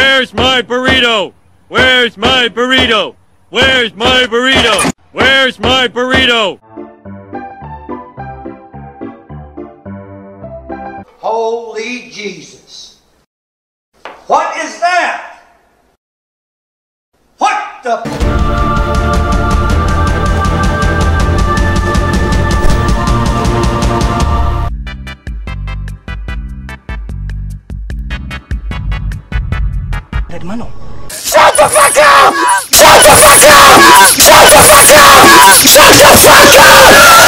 Where's my burrito? Where's my burrito? Where's my burrito? Where's my burrito? Holy Jesus. What is that? What the... Hermano. Shut the fuck up! Shut the fuck up! Shut the fuck up! Shut the fuck up!